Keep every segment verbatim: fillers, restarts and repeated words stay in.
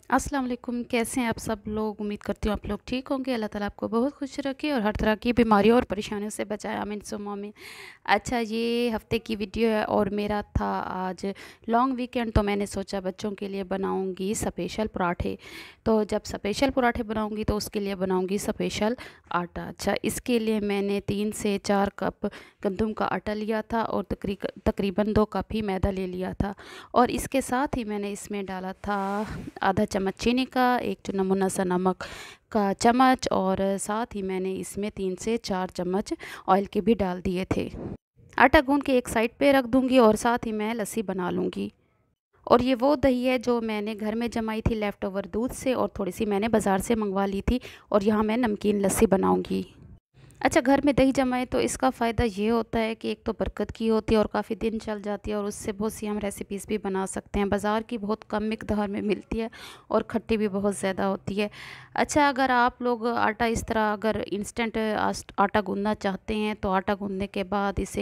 अस्सलाम वालेकुम। कैसे हैं आप सब लोग? उम्मीद करती हूँ आप लोग ठीक होंगे। अल्लाह ताला आपको बहुत खुश रखे और हर तरह की बीमारियों और परेशानियों से बचाए, आमीन सुम्मा आमीन। अच्छा, ये हफ़्ते की वीडियो है और मेरा था आज लॉन्ग वीकेंड, तो मैंने सोचा बच्चों के लिए बनाऊंगी स्पेशल पराठे। तो जब स्पेशल पराठे बनाऊंगी तो उसके लिए बनाऊंगी स्पेशल आटा। अच्छा, इसके लिए मैंने तीन से चार कप गंदम का आटा लिया था और तकरी तकरीबन दो कप ही मैदा ले लिया था। और इसके साथ ही मैंने इसमें डाला था आधा चम्मच चीनी का, एक नमूना सा नमक का चम्मच, और साथ ही मैंने इसमें तीन से चार चम्मच ऑयल के भी डाल दिए थे। आटा गूंद के एक साइड पे रख दूंगी और साथ ही मैं लस्सी बना लूँगी। और ये वो दही है जो मैंने घर में जमाई थी लेफ़्ट ओवर दूध से, और थोड़ी सी मैंने बाज़ार से मंगवा ली थी, और यहाँ मैं नमकीन लस्सी बनाऊँगी। अच्छा, घर में दही जमाए तो इसका फ़ायदा ये होता है कि एक तो बरकत की होती है और काफ़ी दिन चल जाती है, और उससे बहुत सी हम रेसिपीज़ भी बना सकते हैं। बाज़ार की बहुत कम मिकदार में मिलती है और खट्टी भी बहुत ज़्यादा होती है। अच्छा, अगर आप लोग आटा इस तरह अगर इंस्टेंट आटा गूंदना चाहते हैं तो आटा गूंदने के बाद इसे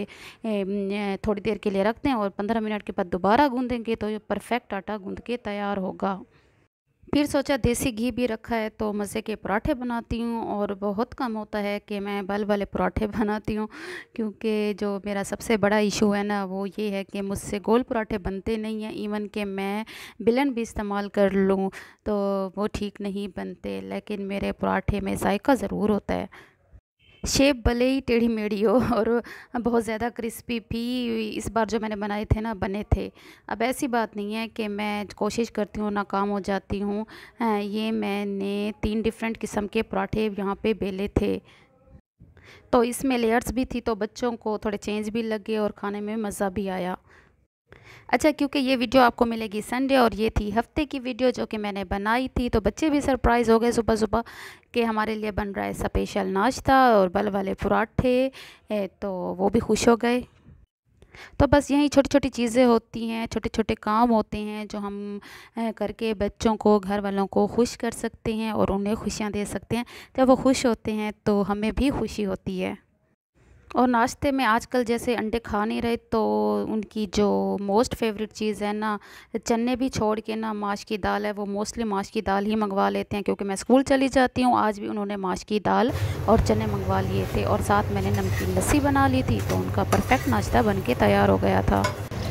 थोड़ी देर के लिए रख दें और पंद्रह मिनट के बाद दोबारा गूंदेंगे तो ये परफेक्ट आटा गूंद के तैयार होगा। फिर सोचा देसी घी भी रखा है तो मज़े के पराठे बनाती हूँ, और बहुत कम होता है कि मैं बल वाले पराठे बनाती हूँ, क्योंकि जो मेरा सबसे बड़ा इशू है ना वो ये है कि मुझसे गोल पराठे बनते नहीं हैं। इवन कि मैं बेलन भी इस्तेमाल कर लूँ तो वो ठीक नहीं बनते, लेकिन मेरे पराठे में जायका ज़रूर होता है। शेप भले ही टेढ़ी मेढ़ी हो और बहुत ज़्यादा क्रिस्पी भी इस बार जो मैंने बनाए थे ना बने थे। अब ऐसी बात नहीं है कि मैं कोशिश करती हूँ नाकाम हो जाती हूँ। अ, ये मैंने तीन डिफरेंट किस्म के पराठे यहाँ पे बेले थे, तो इसमें लेयर्स भी थी तो बच्चों को थोड़े चेंज भी लगे और खाने में मज़ा भी आया। अच्छा, क्योंकि ये वीडियो आपको मिलेगी संडे और ये थी हफ्ते की वीडियो जो कि मैंने बनाई थी, तो बच्चे भी सरप्राइज़ हो गए सुबह सुबह कि हमारे लिए बन रहा है स्पेशल नाश्ता और बल वाले पराठे। ए, तो वो भी खुश हो गए। तो बस यही छोटी छोटी चीज़ें होती हैं, छोटे छोटे काम होते हैं जो हम अ, करके बच्चों को, घर वालों को खुश कर सकते हैं और उन्हें खुशियाँ दे सकते हैं। जब वो खुश होते हैं तो हमें भी खुशी होती है। और नाश्ते में आजकल जैसे अंडे खा नहीं रहे तो उनकी जो मोस्ट फेवरेट चीज़ है ना, चने भी छोड़ के ना माश की दाल है, वो मोस्टली माश की दाल ही मंगवा लेते हैं, क्योंकि मैं स्कूल चली जाती हूँ। आज भी उन्होंने माश की दाल और चने मंगवा लिए थे, और साथ मैंने नमकीन लस्सी बना ली थी, तो उनका परफेक्ट नाश्ता बन के तैयार हो गया था।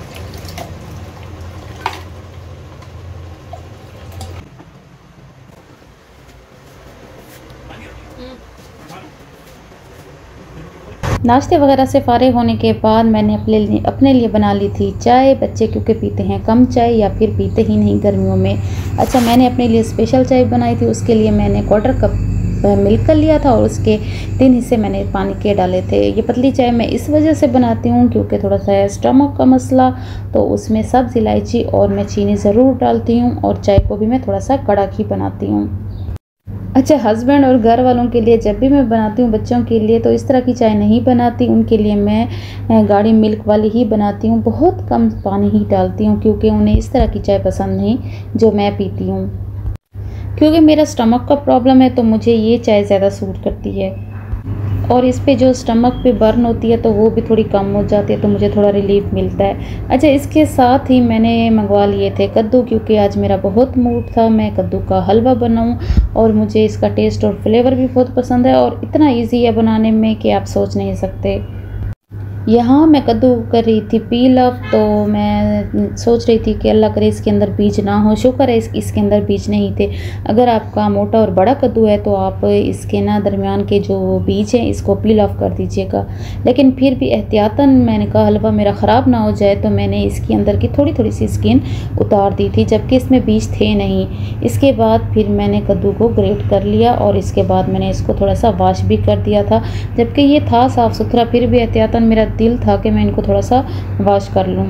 नाश्ते वगैरह से फ़ारिग होने के बाद मैंने अपने लिए अपने लिए बना ली थी चाय। बच्चे क्योंकि पीते हैं कम चाय या फिर पीते ही नहीं गर्मियों में। अच्छा, मैंने अपने लिए स्पेशल चाय बनाई थी। उसके लिए मैंने क्वार्टर कप मिल्क कर लिया था और उसके तीन हिस्से मैंने पानी के डाले थे। ये पतली चाय मैं इस वजह से बनाती हूँ क्योंकि थोड़ा सा स्टमक का मसला, तो उसमें सब्ज़ इलायची और मैं चीनी ज़रूर डालती हूँ, और चाय को भी मैं थोड़ा सा कड़क ही बनाती हूँ। अच्छा, हस्बैंड और घर वालों के लिए जब भी मैं बनाती हूँ बच्चों के लिए तो इस तरह की चाय नहीं बनाती। उनके लिए मैं गाढ़ी मिल्क वाली ही बनाती हूँ, बहुत कम पानी ही डालती हूँ क्योंकि उन्हें इस तरह की चाय पसंद नहीं जो मैं पीती हूँ। क्योंकि मेरा स्टमक का प्रॉब्लम है तो मुझे ये चाय ज़्यादा सूट करती है, और इस पे जो स्टमक पे बर्न होती है तो वो भी थोड़ी कम हो जाती है, तो मुझे थोड़ा रिलीफ मिलता है। अच्छा, इसके साथ ही मैंने मंगवा लिए थे कद्दू, क्योंकि आज मेरा बहुत मूड था मैं कद्दू का हलवा बनाऊं, और मुझे इसका टेस्ट और फ्लेवर भी बहुत पसंद है, और इतना इजी है बनाने में कि आप सोच नहीं सकते। यहाँ मैं कद्दू कर रही थी पील ऑफ, तो मैं सोच रही थी कि अल्लाह करे इसके अंदर बीज ना हो। शुक्र है इस, इसके अंदर बीज नहीं थे। अगर आपका मोटा और बड़ा कद्दू है तो आप इसके ना दरमियान के जो बीज हैं इसको पील ऑफ कर दीजिएगा। लेकिन फिर भी एहतियातन मैंने कहा हलवा मेरा ख़राब ना हो जाए, तो मैंने इसके अंदर की थोड़ी थोड़ी सी स्किन उतार दी थी, जबकि इसमें बीज थे नहीं। इसके बाद फिर मैंने कद्दू को ग्रेट कर लिया और इसके बाद मैंने इसको थोड़ा सा वॉश भी कर दिया था, जबकि ये था साफ़ सुथरा, फिर भी एहतियातन मेरा दिल था कि मैं इनको थोड़ा सा वॉश कर लूँ।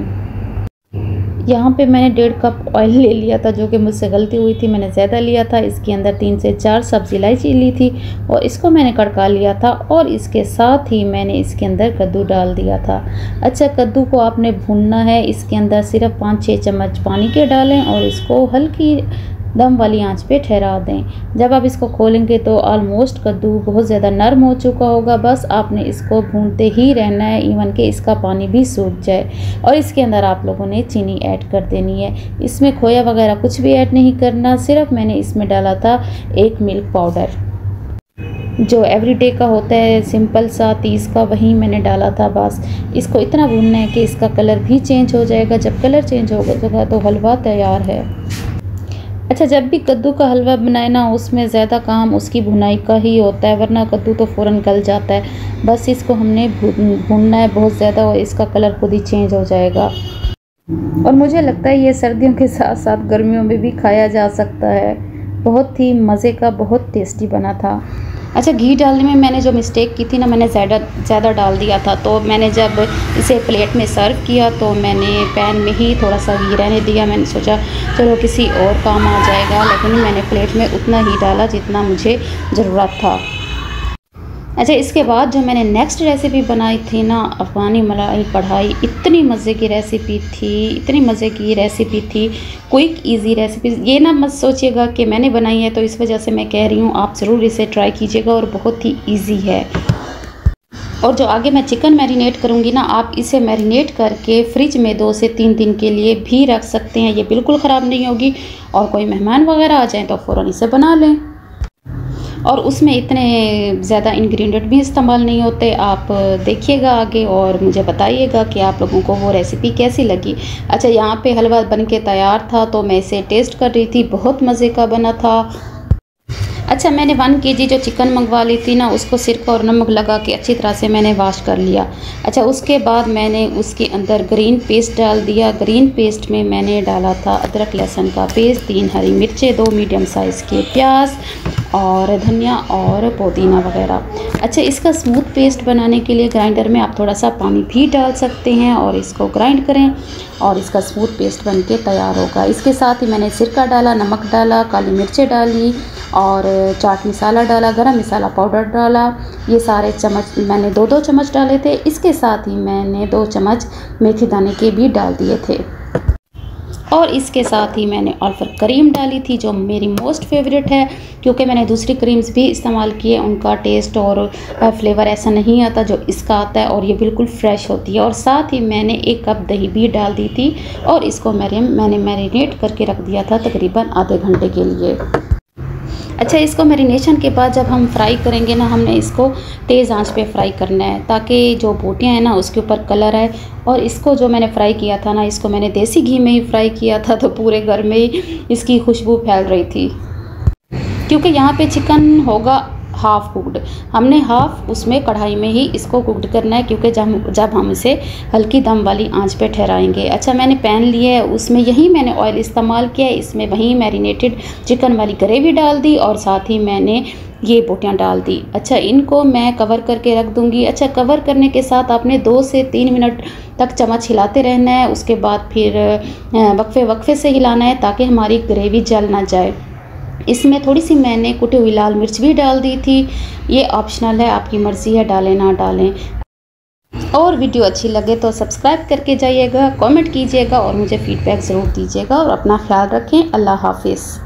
यहाँ पे मैंने डेढ़ कप ऑयल ले लिया था, जो कि मुझसे गलती हुई थी, मैंने ज़्यादा लिया था। इसके अंदर तीन से चार सब्ज़ इलायची ली थी और इसको मैंने कड़का लिया था, और इसके साथ ही मैंने इसके अंदर कद्दू डाल दिया था। अच्छा, कद्दू को आपने भूनना है। इसके अंदर सिर्फ पाँच छः चम्मच पानी के डालें और इसको हल्की दम वाली आंच पे ठहरा दें। जब आप इसको खोलेंगे तो ऑलमोस्ट कद्दू बहुत ज़्यादा नरम हो चुका होगा। बस आपने इसको भूनते ही रहना है, इवन कि इसका पानी भी सूख जाए। और इसके अंदर आप लोगों ने चीनी ऐड कर देनी है। इसमें खोया वगैरह कुछ भी ऐड नहीं करना, सिर्फ मैंने इसमें डाला था एक मिल्क पाउडर जो एवरीडे का होता है, सिंपल सा तीस का, वही मैंने डाला था। बस इसको इतना भूनना है कि इसका कलर भी चेंज हो जाएगा। जब कलर चेंज होगा तो हलवा तैयार है। अच्छा, जब भी कद्दू का हलवा बनाए ना, उसमें ज़्यादा काम उसकी भुनाई का ही होता है, वरना कद्दू तो फ़ौरन गल जाता है। बस इसको हमने भूनना है बहुत ज़्यादा और इसका कलर खुद ही चेंज हो जाएगा। और मुझे लगता है ये सर्दियों के साथ साथ गर्मियों में भी खाया जा सकता है। बहुत ही मज़े का, बहुत टेस्टी बना था। अच्छा, घी डालने में मैंने जो मिस्टेक की थी ना, मैंने ज़्यादा ज़्यादा डाल दिया था। तो मैंने जब इसे प्लेट में सर्व किया तो मैंने पैन में ही थोड़ा सा घी रहने दिया। मैंने सोचा चलो किसी और काम आ जाएगा, लेकिन मैंने प्लेट में उतना ही डाला जितना मुझे ज़रूरत था। अच्छा, इसके बाद जो मैंने नेक्स्ट रेसिपी बनाई थी ना, अफ़गानी मलाई कढ़ाई, इतनी मज़े की रेसिपी थी, इतनी मज़े की रेसिपी थी, क्विक इजी रेसिपी। ये ना मत सोचिएगा कि मैंने बनाई है तो इस वजह से मैं कह रही हूँ, आप ज़रूर इसे ट्राई कीजिएगा और बहुत ही इजी है। और जो आगे मैं चिकन मैरिनेट करूँगी ना, आप इसे मैरिनेट करके फ्रिज में दो से तीन दिन के लिए भी रख सकते हैं। ये बिल्कुल ख़राब नहीं होगी और कोई मेहमान वगैरह आ जाएँ तो फ़ौरन इसे बना लें। और उसमें इतने ज़्यादा इंग्रेडिएंट भी इस्तेमाल नहीं होते। आप देखिएगा आगे और मुझे बताइएगा कि आप लोगों को वो रेसिपी कैसी लगी। अच्छा, यहाँ पे हलवा बन के तैयार था तो मैं इसे टेस्ट कर रही थी, बहुत मज़े का बना था। अच्छा, मैंने वन केजी जो चिकन मंगवा ली थी ना, उसको सिरका और नमक लगा के अच्छी तरह से मैंने वॉश कर लिया। अच्छा, उसके बाद मैंने उसके अंदर ग्रीन पेस्ट डाल दिया। ग्रीन पेस्ट में मैंने डाला था अदरक लहसुन का पेस्ट, तीन हरी मिर्चें, दो मीडियम साइज़ के प्याज और धनिया और पुदीना वगैरह। अच्छा, इसका स्मूथ पेस्ट बनाने के लिए ग्राइंडर में आप थोड़ा सा पानी भी डाल सकते हैं और इसको ग्राइंड करें और इसका स्मूथ पेस्ट बन के तैयार होगा। इसके साथ ही मैंने सिरका डाला, नमक डाला, काली मिर्चें डाली और चाट मसाला डाला, गरम मसाला पाउडर डाला। ये सारे चम्मच मैंने दो दो चम्मच डाले थे। इसके साथ ही मैंने दो चम्मच मेथी दाने के भी डाल दिए थे और इसके साथ ही मैंने ऑल्फर क्रीम डाली थी, जो मेरी मोस्ट फेवरेट है, क्योंकि मैंने दूसरी क्रीम्स भी इस्तेमाल किए, उनका टेस्ट और फ्लेवर ऐसा नहीं आता जो इसका आता है और ये बिल्कुल फ्रेश होती है। और साथ ही मैंने एक कप दही भी डाल दी थी और इसको मैंने मैंने मैरिनेट करके रख दिया था तकरीबन आधे घंटे के लिए। अच्छा, इसको मैरिनेशन के बाद जब हम फ्राई करेंगे ना, हमने इसको तेज़ आंच पे फ्राई करना है ताकि जो बोटियाँ हैं ना उसके ऊपर कलर आए। और इसको जो मैंने फ्राई किया था ना, इसको मैंने देसी घी में ही फ्राई किया था, तो पूरे घर में ही इसकी खुशबू फैल रही थी। क्योंकि यहाँ पे चिकन होगा हाफ़ कुकड, हमने हाफ़ उसमें कढ़ाई में ही इसको कुकड करना है, क्योंकि जब जब हम इसे हल्की दम वाली आंच पे ठहराएंगे। अच्छा, मैंने पैन लिया है, उसमें यही मैंने ऑयल इस्तेमाल किया है। इसमें वही मैरिनेटेड चिकन वाली ग्रेवी डाल दी और साथ ही मैंने ये बोटियाँ डाल दी। अच्छा, इनको मैं कवर करके रख दूँगी। अच्छा, कवर करने के साथ आपने दो से तीन मिनट तक चम्मच हिलाते रहना है। उसके बाद फिर वक्फे वक्फे से हिलाना है ताकि हमारी ग्रेवी जल ना जाए। इसमें थोड़ी सी मैंने कुटी हुई लाल मिर्च भी डाल दी थी। ये ऑप्शनल है, आपकी मर्ज़ी है डालें ना डालें। और वीडियो अच्छी लगे तो सब्सक्राइब करके जाइएगा, कमेंट कीजिएगा और मुझे फीडबैक ज़रूर दीजिएगा और अपना ख्याल रखें। अल्लाह हाफिज़।